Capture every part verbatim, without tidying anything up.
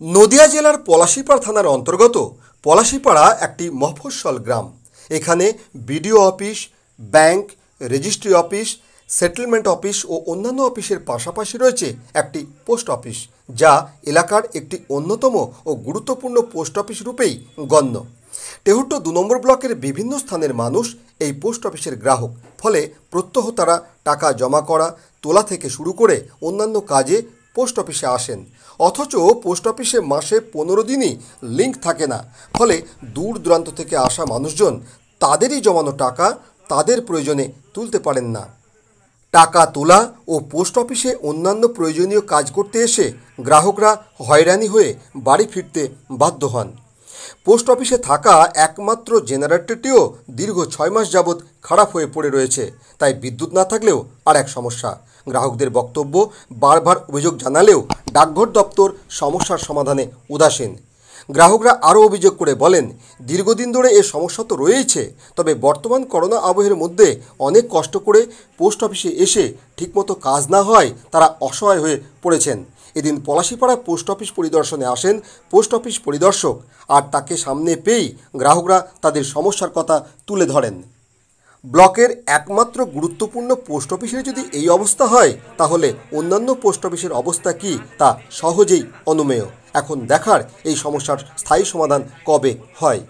নদিয়া জেলার পলাশীপাড়া থানার অন্তর্গত পলাশীপাড়া একটি মফস্বল গ্রাম। এখানে BDO office, bank, registry office, settlement office ও অন্যান্য অফিসের পাশাপাশি রয়েছে একটি পোস্ট অফিস, যা এলাকার একটি অন্যতম ও গুরুত্বপূর্ণ পোস্ট অফিস রূপেই গণ্য। তেহট্ট দু নম্বর ব্লকের বিভিন্ন স্থানের মানুষ এই পোস্ট অফিসের গ্রাহক। ফলে প্রত্যহ তারা টাকা জমা করা, তোলা থেকে শুরু করে অন্যান্য কাজে পোস্ট অফিসে আসেন। অথচ পোস্ট অফিসে মাসে পনেরো দিনই লিঙ্ক থাকে না। ফলে দূর দূরান্ত থেকে আসা মানুষজন তাদেরই জমানো টাকা তাদের প্রয়োজনে তুলতে পারেন না। টাকা তোলা ও পোস্ট অফিসে অন্যান্য প্রয়োজনীয় কাজ করতে এসে গ্রাহকরা হয়রানি হয়ে বাড়ি ফিরতে বাধ্য হন। পোস্ট অফিসে থাকা একমাত্র জেনারেটরটিও দীর্ঘ ছয় মাস যাবৎ খারাপ হয়ে পড়ে রয়েছে। তাই বিদ্যুৎ না থাকলেও আর এক সমস্যা। গ্রাহকদের বক্তব্য, বারবার অভিযোগ জানালেও ডাকঘর দপ্তর সমস্যার সমাধানে উদাসীন। গ্রাহকরা আরও অভিযোগ করে বলেন, দীর্ঘদিন ধরে এ সমস্যা তো রয়েইছে, তবে বর্তমান করোনা আবহের মধ্যে অনেক কষ্ট করে পোস্ট অফিসে এসে ঠিকমতো কাজ না হয় তারা অসহায় হয়ে পড়েছেন। এদিন পলাশীপাড়া পোস্ট অফিস পরিদর্শনে আসেন পোস্ট অফিস পরিদর্শক, আর তাকে সামনে পেয়েই গ্রাহকরা তাদের সমস্যার কথা তুলে ধরেন। ব্লকের একমাত্র গুরুত্বপূর্ণ পোস্ট অফিসের যদি এই অবস্থা হয়, তাহলে অন্যান্য পোস্ট অফিসের অবস্থা কী তা সহজেই অনুমেয়। এখন দেখার এই সমস্যার স্থায়ী সমাধান কবে হয়।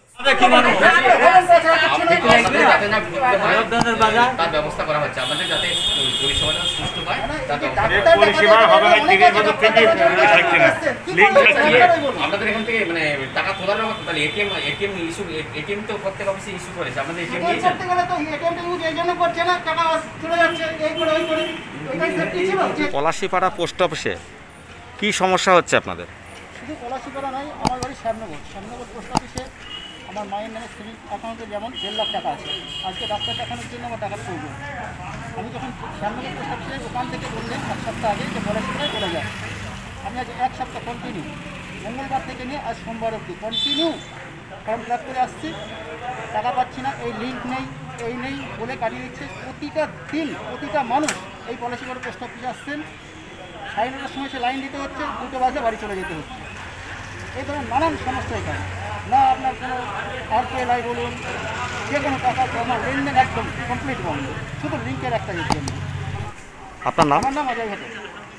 আপনাদের এখান থেকে মানে টাকা তোলার তাহলে এটিএম এটিএম ইস্যু এটিএম তো প্রত্যেক অফিসে ইস্যু করেছে, আপনাদের এটিএম নিয়েছেন? পলাশীপাড়া পোস্ট অফিসে কি সমস্যা হচ্ছে আপনাদের? শুধু পলাশীপাড়া নয়, আমার বাড়ি শ্যামনগর শ্যামনগর পোস্ট অফিসে আমার মায়ের নামে সিভিল অ্যাকাউন্টে যেমন দেড় লাখ টাকা আছে। আজকে ডাক্তার দেখানোর জন্য আমার টাকার প্রয়োজন। আমি যখন শ্যামনগর পোস্ট অফিসে ওখান থেকে বললেন এক সপ্তাহ আগে যে পলাশীপাড়ায় চলে যায়, আমি আজ এক সপ্তাহ কন্টিনিউ মঙ্গলবার থেকে নিয়ে আজ সোমবার অবধি কন্টিনিউ ফর্ম ফিল আপ করে আসছি, টাকা পাচ্ছি না। এই লিঙ্ক নেই, এই নেই বলে কাটিয়ে দিচ্ছে। প্রতিটা দিন প্রতিটা মানুষ এই পলাশীপাড়া পোস্ট অফিসে আসছেন, সাড়ে নটার সময় সে লাইন দিতে হচ্ছে, দুটো বাজে বাড়ি চলে যেতে হচ্ছে। এই ধরনের নানান সমস্যা এখানে। না আপনার কোনো আরপিএলআই বলুন, যে কোনো টাকা জমা লেনদেন একদম কমপ্লিট বন্ধ, শুধু লিঙ্কের একটা জন্য। আপনার নাম? আমার নাম অজয় ঘটক।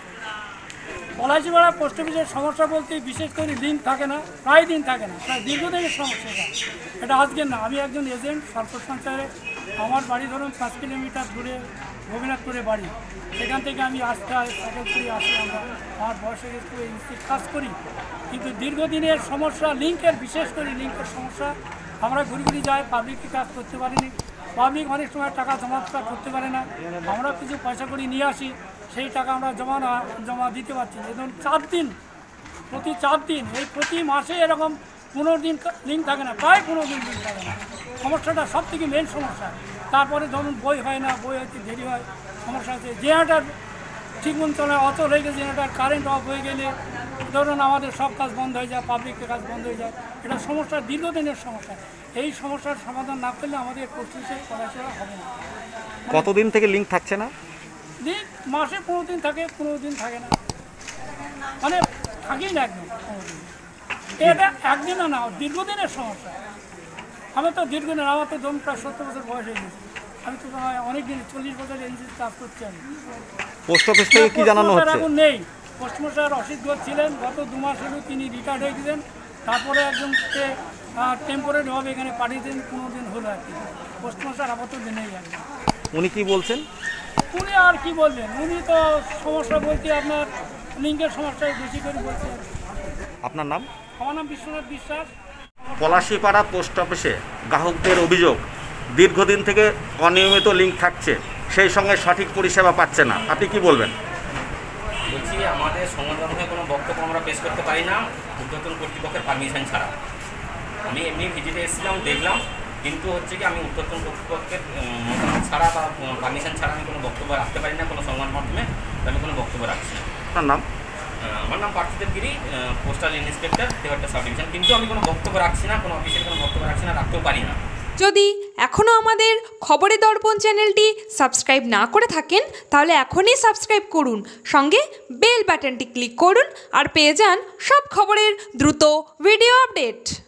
পলাশীপাড়া পোস্ট অফিসের সমস্যা বলতে বিশেষ করে লিঙ্ক থাকে না, প্রায় দিন থাকে না, প্রায় দীর্ঘদিনের সমস্যা। এটা এটা আজকের না। আমি একজন এজেন্ট সরকার সঞ্চয়ে। আমার বাড়ি ধরুন পাঁচ কিলোমিটার দূরে গোপীনাথপুরে বাড়ি। সেখান থেকে আমি আসতে হয় সাইকেল করে আসি। আমরা আমার বয়সে একটু ইনস্টিট কাজ করি, কিন্তু দীর্ঘদিনের সমস্যা লিঙ্কের, বিশেষ করে লিঙ্কের সমস্যা। আমরা ঘুরে ঘুরে যাই, পাবলিককে কাজ করতে পারিনি। পাবলিক অনেক সময় টাকা জমা করতে পারে না। আমরা কিছু পয়সা করে নিয়ে আসি, সেই টাকা আমরা জমা না জমা দিতে পারছি না। ধরুন চার দিন, প্রতি চার দিন, এই প্রতি মাসে এরকম পনেরো দিন লিঙ্ক থাকে না, প্রায় পনেরো দিন লিঙ্ক থাকে না। সমস্যাটা সব থেকে মেন সমস্যা। তারপরে ধরুন বই হয় না, বই হয়তো দেরি হয়, সমস্যা আছে। জেনারেটার ঠিক মতো চলে, অচল হয়ে গেছে জেনারেটার, কারেন্ট অফ হয়ে গেলে ধরুন আমাদের সব কাজ বন্ধ হয়ে যায়, পাবলিকের কাজ বন্ধ হয়ে যায়। এটা সমস্যা, দীর্ঘদিনের সমস্যা। এই সমস্যার সমাধান না করলে আমাদের পোস্ট অফিসে পড়াশোনা হবে না। কতদিন থেকে লিঙ্ক থাকছে না? দিন মাসে পনেরো দিন থাকে, পনেরো দিন থাকে না, মানে থাকেই না একদম পনেরো দিন। এটা একদিনও না, দীর্ঘদিনের সমস্যা। আমি তো দীর্ঘদিন, আমার তো ধরুন প্রায় সত্তর বছর বয়স হয়ে গেছে। আমি তো অনেক দিন, চল্লিশ বছর এনজিও কাজ করছি আমি। পোস্ট অফিস থেকে কি জানানো হচ্ছে? এখন নেই। পোস্টমাস্টার অসিত ঘোষ ছিলেন, গত দু মাস হলেও তিনি রিটায়ার্ড হয়ে গেছেন। তারপরে একজনকে টেম্পোরারিভাবে এখানে পাঠিয়েছেন, পনেরো দিন হলো আর কি। পোস্টমাস্টার আপাতত নেই আর কি। উনি কি বলছেন? উনি আর কি বলবেন, উনি তো সমস্যা বলতে আপনার লিঙ্কের সমস্যায় বেশি করে বলছেন। আপনার নাম? আমার নাম বিশ্বনাথ বিশ্বাস। পলাশীপাড়া পোস্ট অফিসে গ্রাহকদের অভিযোগ, দীর্ঘদিন থেকে অনিয়মিত লিঙ্ক থাকছে, সেই সঙ্গে সঠিক পরিষেবা পাচ্ছে না। আপনি কি বলবেন? বলছি, আমাদের সমাধানে কোনো বক্তব্য আমরা পেশ করতে পারি না ঊর্ধ্বতন কর্তৃপক্ষের পারমিশন ছাড়া। আমি এমনি ভিজিটে এসেছিলাম, দেখলাম, কিন্তু হচ্ছে কি আমি ঊর্ধ্বতন কর্তৃপক্ষের মতামত ছাড়া বা পারমিশন ছাড়া আমি কোনো বক্তব্য রাখতে পারি না কোনো সংবাদ মাধ্যমে। আমি কোনো বক্তব্য রাখছি না। আপনার নাম? আমার নাম পার্থদেব গিরি, পোস্টাল ইন্সপেক্টর, দেওয়ারটা সাব ডিভিশন। কিন্তু আমি কোনো বক্তব্য রাখছি না, কোনো অফিসের কোনো বক্তব্য রাখছি না, রাখতেও পারি না। যদি এখনও আমাদের খবরের দর্পণ চ্যানেলটি সাবস্ক্রাইব না করে থাকেন তাহলে এখনই সাবস্ক্রাইব করুন, সঙ্গে বেল বাটনটি ক্লিক করুন আর পেয়ে যান সব খবরের দ্রুত ভিডিও আপডেট।